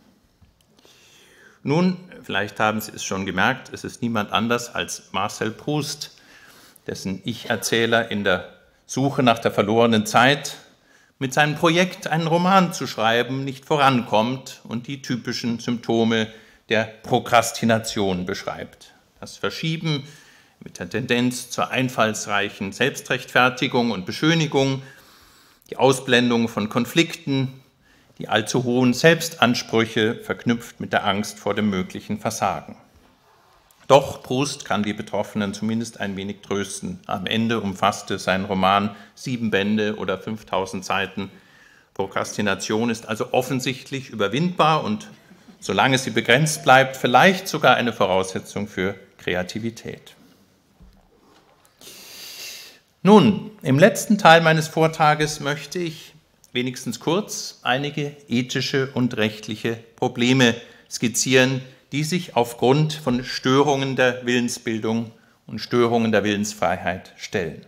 Speaker 3: Nun, vielleicht haben Sie es schon gemerkt, es ist niemand anders als Marcel Proust, dessen Ich-Erzähler in der Suche nach der verlorenen Zeit mit seinem Projekt, einen Roman zu schreiben, nicht vorankommt und die typischen Symptome der Prokrastination beschreibt. Das Verschieben mit der Tendenz zur einfallsreichen Selbstrechtfertigung und Beschönigung, die Ausblendung von Konflikten, die allzu hohen Selbstansprüche verknüpft mit der Angst vor dem möglichen Versagen. Doch Proust kann die Betroffenen zumindest ein wenig trösten. Am Ende umfasste sein Roman sieben Bände oder fünftausend Seiten. Prokrastination ist also offensichtlich überwindbar und solange sie begrenzt bleibt, vielleicht sogar eine Voraussetzung für Kreativität. Nun, im letzten Teil meines Vortrages möchte ich wenigstens kurz einige ethische und rechtliche Probleme skizzieren, die sich aufgrund von Störungen der Willensbildung und Störungen der Willensfreiheit stellen.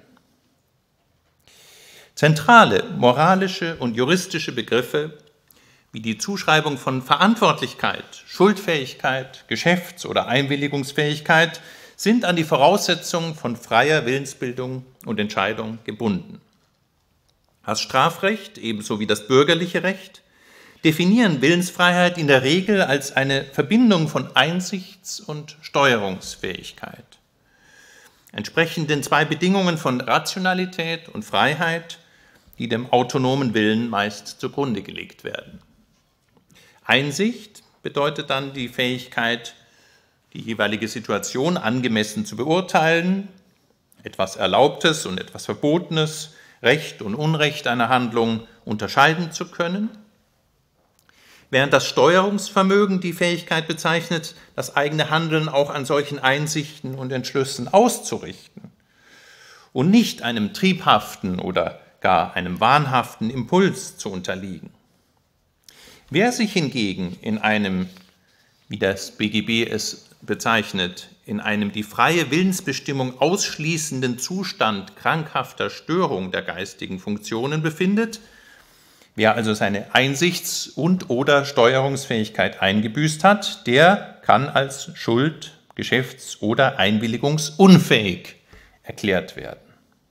Speaker 3: Zentrale moralische und juristische Begriffe wie die Zuschreibung von Verantwortlichkeit, Schuldfähigkeit, Geschäfts- oder Einwilligungsfähigkeit sind an die Voraussetzungen von freier Willensbildung und Entscheidung gebunden. Das Strafrecht, ebenso wie das bürgerliche Recht, definieren Willensfreiheit in der Regel als eine Verbindung von Einsichts- und Steuerungsfähigkeit. Entsprechend den zwei Bedingungen von Rationalität und Freiheit, die dem autonomen Willen meist zugrunde gelegt werden. Einsicht bedeutet dann die Fähigkeit, die jeweilige Situation angemessen zu beurteilen, etwas Erlaubtes und etwas Verbotenes, Recht und Unrecht einer Handlung unterscheiden zu können, während das Steuerungsvermögen die Fähigkeit bezeichnet, das eigene Handeln auch an solchen Einsichten und Entschlüssen auszurichten und nicht einem triebhaften oder gar einem wahnhaften Impuls zu unterliegen. Wer sich hingegen in einem, wie das B G B es bezeichnet, in einem die freie Willensbestimmung ausschließenden Zustand krankhafter Störung der geistigen Funktionen befindet, wer also seine Einsichts- und oder Steuerungsfähigkeit eingebüßt hat, der kann als schuld-, geschäfts- oder einwilligungsunfähig erklärt werden.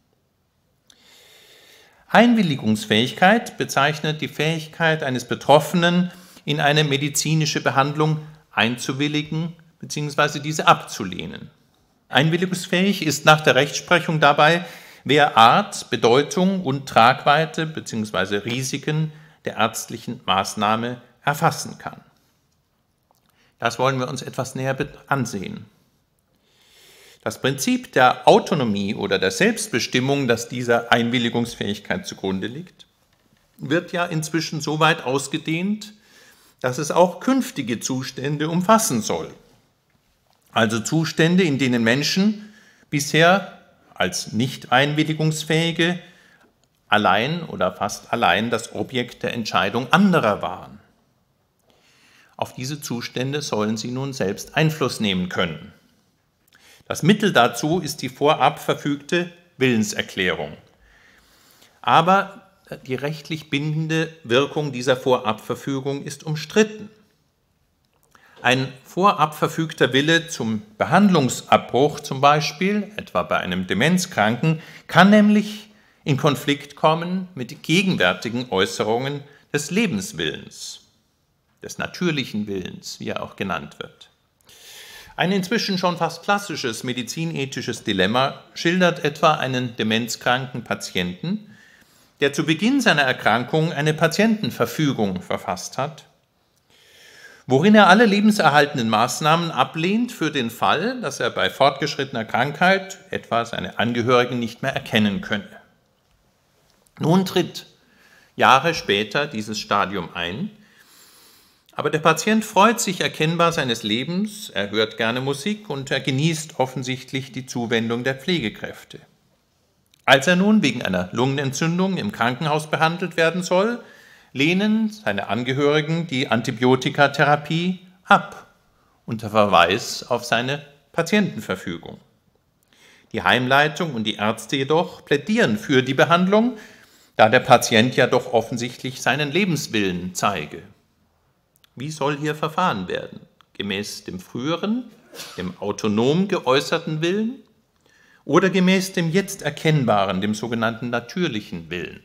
Speaker 3: Einwilligungsfähigkeit bezeichnet die Fähigkeit eines Betroffenen, in eine medizinische Behandlung einzuwilligen bzw. diese abzulehnen. Einwilligungsfähig ist nach der Rechtsprechung dabei, wer Art, Bedeutung und Tragweite bzw. Risiken der ärztlichen Maßnahme erfassen kann. Das wollen wir uns etwas näher ansehen. Das Prinzip der Autonomie oder der Selbstbestimmung, das dieser Einwilligungsfähigkeit zugrunde liegt, wird ja inzwischen so weit ausgedehnt, dass es auch künftige Zustände umfassen soll. Also Zustände, in denen Menschen bisher als nicht einwilligungsfähige allein oder fast allein das Objekt der Entscheidung anderer waren. Auf diese Zustände sollen sie nun selbst Einfluss nehmen können. Das Mittel dazu ist die vorab verfügte Willenserklärung. Aber die rechtlich bindende Wirkung dieser Vorabverfügung ist umstritten. Ein vorab verfügter Wille zum Behandlungsabbruch zum Beispiel, etwa bei einem Demenzkranken, kann nämlich in Konflikt kommen mit gegenwärtigen Äußerungen des Lebenswillens, des natürlichen Willens, wie er auch genannt wird. Ein inzwischen schon fast klassisches medizinethisches Dilemma schildert etwa einen demenzkranken Patienten, der zu Beginn seiner Erkrankung eine Patientenverfügung verfasst hat, worin er alle lebenserhaltenden Maßnahmen ablehnt für den Fall, dass er bei fortgeschrittener Krankheit etwa seine Angehörigen nicht mehr erkennen könne. Nun tritt Jahre später dieses Stadium ein, aber der Patient freut sich erkennbar seines Lebens, er hört gerne Musik und er genießt offensichtlich die Zuwendung der Pflegekräfte. Als er nun wegen einer Lungenentzündung im Krankenhaus behandelt werden soll, lehnen seine Angehörigen die Antibiotikatherapie ab, unter Verweis auf seine Patientenverfügung. Die Heimleitung und die Ärzte jedoch plädieren für die Behandlung, da der Patient ja doch offensichtlich seinen Lebenswillen zeige. Wie soll hier verfahren werden? Gemäß dem früheren, dem autonom geäußerten Willen oder gemäß dem jetzt erkennbaren, dem sogenannten natürlichen Willen?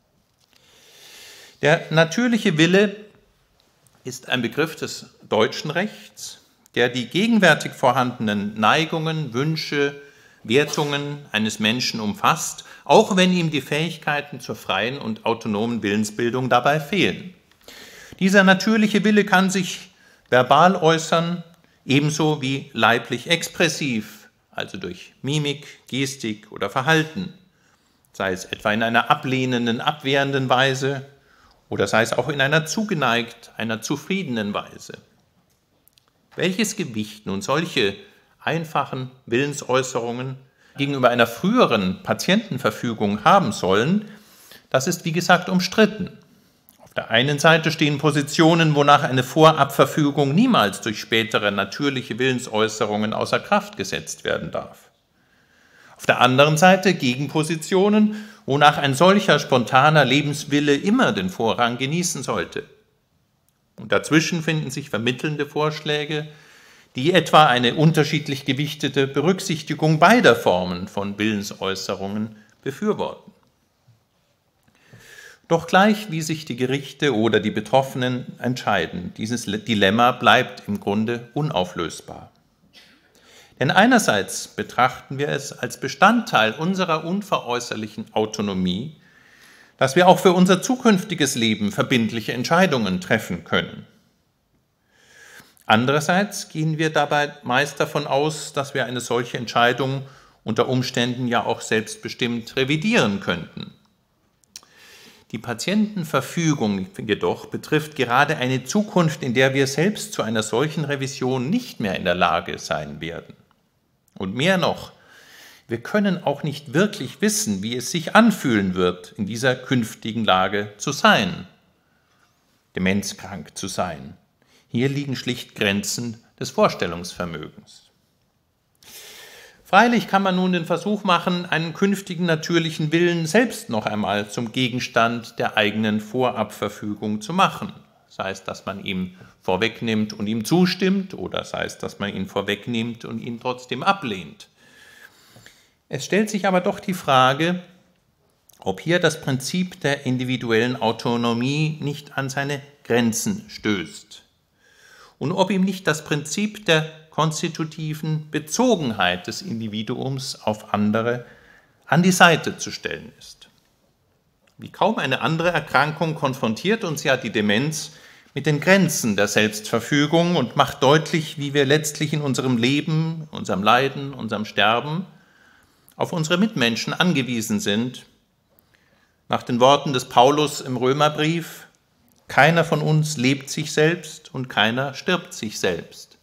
Speaker 3: Der natürliche Wille ist ein Begriff des deutschen Rechts, der die gegenwärtig vorhandenen Neigungen, Wünsche, Wertungen eines Menschen umfasst, auch wenn ihm die Fähigkeiten zur freien und autonomen Willensbildung dabei fehlen. Dieser natürliche Wille kann sich verbal äußern, ebenso wie leiblich expressiv, also durch Mimik, Gestik oder Verhalten, sei es etwa in einer ablehnenden, abwehrenden Weise, oder sei es auch in einer zugeneigt, einer zufriedenen Weise. Welches Gewicht nun solche einfachen Willensäußerungen gegenüber einer früheren Patientenverfügung haben sollen, das ist wie gesagt umstritten. Auf der einen Seite stehen Positionen, wonach eine Vorabverfügung niemals durch spätere natürliche Willensäußerungen außer Kraft gesetzt werden darf. Auf der anderen Seite Gegenpositionen, wonach ein solcher spontaner Lebenswille immer den Vorrang genießen sollte. Und dazwischen finden sich vermittelnde Vorschläge, die etwa eine unterschiedlich gewichtete Berücksichtigung beider Formen von Willensäußerungen befürworten. Doch gleich wie sich die Gerichte oder die Betroffenen entscheiden, dieses Dilemma bleibt im Grunde unauflösbar. Denn einerseits betrachten wir es als Bestandteil unserer unveräußerlichen Autonomie, dass wir auch für unser zukünftiges Leben verbindliche Entscheidungen treffen können. Andererseits gehen wir dabei meist davon aus, dass wir eine solche Entscheidung unter Umständen ja auch selbstbestimmt revidieren könnten. Die Patientenverfügung jedoch betrifft gerade eine Zukunft, in der wir selbst zu einer solchen Revision nicht mehr in der Lage sein werden. Und mehr noch, wir können auch nicht wirklich wissen, wie es sich anfühlen wird, in dieser künftigen Lage zu sein, demenzkrank zu sein. Hier liegen schlicht Grenzen des Vorstellungsvermögens. Freilich kann man nun den Versuch machen, einen künftigen natürlichen Willen selbst noch einmal zum Gegenstand der eigenen Vorabverfügung zu machen. Sei es, dass man ihm vorwegnimmt und ihm zustimmt, oder sei es, dass man ihn vorwegnimmt und ihn trotzdem ablehnt. Es stellt sich aber doch die Frage, ob hier das Prinzip der individuellen Autonomie nicht an seine Grenzen stößt und ob ihm nicht das Prinzip der konstitutiven Bezogenheit des Individuums auf andere an die Seite zu stellen ist. Wie kaum eine andere Erkrankung konfrontiert uns ja die Demenz mit den Grenzen der Selbstverfügung und macht deutlich, wie wir letztlich in unserem Leben, unserem Leiden, unserem Sterben auf unsere Mitmenschen angewiesen sind. Nach den Worten des Paulus im Römerbrief: Keiner von uns lebt sich selbst und keiner stirbt sich selbst.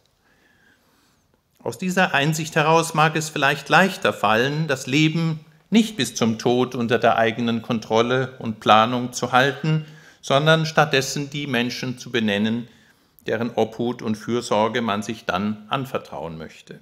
Speaker 3: Aus dieser Einsicht heraus mag es vielleicht leichter fallen, das Leben nicht bis zum Tod unter der eigenen Kontrolle und Planung zu halten, sondern stattdessen die Menschen zu benennen, deren Obhut und Fürsorge man sich dann anvertrauen möchte.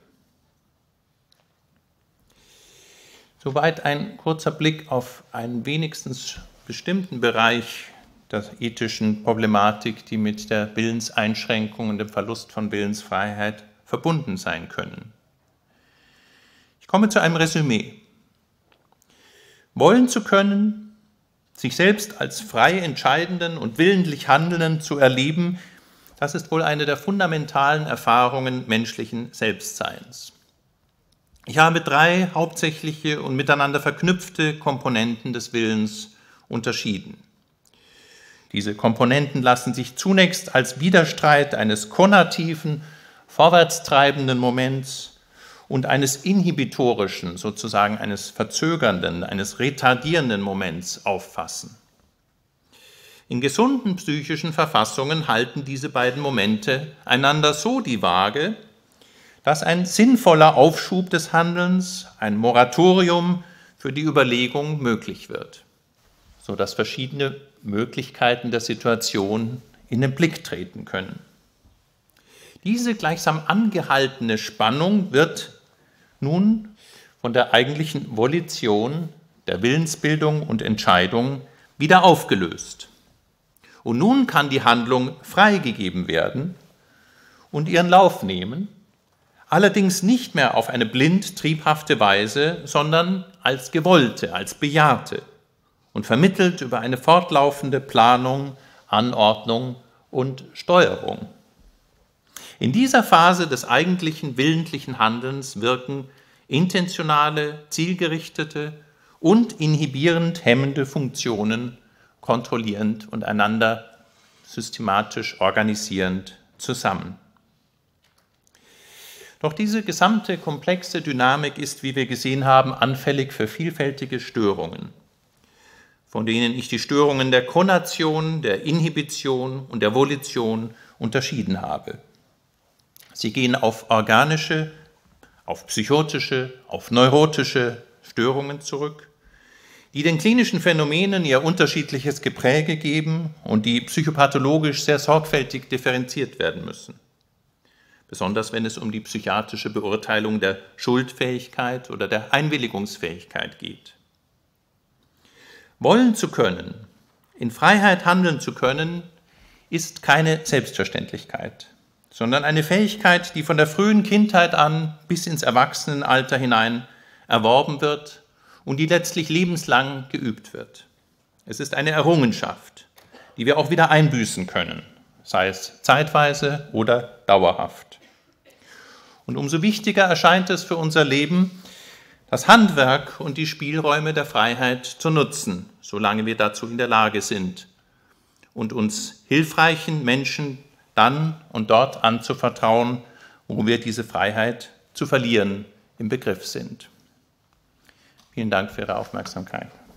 Speaker 3: Soweit ein kurzer Blick auf einen wenigstens bestimmten Bereich der ethischen Problematik, die mit der Willenseinschränkung und dem Verlust von Willensfreiheit verbunden sein können. Ich komme zu einem Resümee. Wollen zu können, sich selbst als frei entscheidenden und willentlich Handelnden zu erleben, das ist wohl eine der fundamentalen Erfahrungen menschlichen Selbstseins. Ich habe drei hauptsächliche und miteinander verknüpfte Komponenten des Willens unterschieden. Diese Komponenten lassen sich zunächst als Widerstreit eines konativen, vorwärtstreibenden Moments und eines inhibitorischen, sozusagen eines verzögernden, eines retardierenden Moments auffassen. In gesunden psychischen Verfassungen halten diese beiden Momente einander so die Waage, dass ein sinnvoller Aufschub des Handelns, ein Moratorium für die Überlegung möglich wird, sodass verschiedene Möglichkeiten der Situation in den Blick treten können. Diese gleichsam angehaltene Spannung wird nun von der eigentlichen Volition, der Willensbildung und Entscheidung wieder aufgelöst. Und nun kann die Handlung freigegeben werden und ihren Lauf nehmen, allerdings nicht mehr auf eine blind triebhafte Weise, sondern als gewollte, als bejahte und vermittelt über eine fortlaufende Planung, Anordnung und Steuerung. In dieser Phase des eigentlichen willentlichen Handelns wirken intentionale, zielgerichtete und inhibierend hemmende Funktionen kontrollierend und einander systematisch organisierend zusammen. Doch diese gesamte komplexe Dynamik ist, wie wir gesehen haben, anfällig für vielfältige Störungen, von denen ich die Störungen der Konation, der Inhibition und der Volition unterschieden habe. Sie gehen auf organische, auf psychotische, auf neurotische Störungen zurück, die den klinischen Phänomenen ihr unterschiedliches Gepräge geben und die psychopathologisch sehr sorgfältig differenziert werden müssen. Besonders wenn es um die psychiatrische Beurteilung der Schuldfähigkeit oder der Einwilligungsfähigkeit geht. Wollen zu können, in Freiheit handeln zu können, ist keine Selbstverständlichkeit, sondern eine Fähigkeit, die von der frühen Kindheit an bis ins Erwachsenenalter hinein erworben wird und die letztlich lebenslang geübt wird. Es ist eine Errungenschaft, die wir auch wieder einbüßen können, sei es zeitweise oder dauerhaft. Und umso wichtiger erscheint es für unser Leben, das Handwerk und die Spielräume der Freiheit zu nutzen, solange wir dazu in der Lage sind, und uns hilfreichen Menschen dann und dort anzuvertrauen, wo wir diese Freiheit zu verlieren im Begriff sind. Vielen Dank für Ihre Aufmerksamkeit.